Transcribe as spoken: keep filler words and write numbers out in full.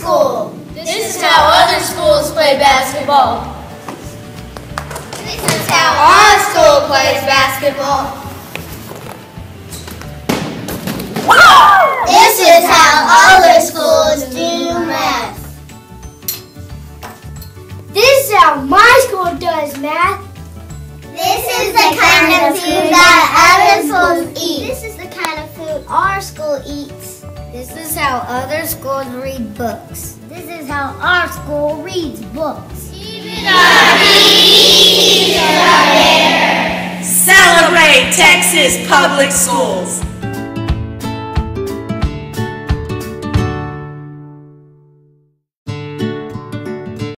school. This is how other schools play basketball. This is how our school plays basketball. This is how other schools do math. This is how my school does math. This is the kind of food that other schools eat. This is the kind of food our school eats. This is how other schools read books. This is how our school reads books. Even our bees are there. Celebrate Texas Public Schools.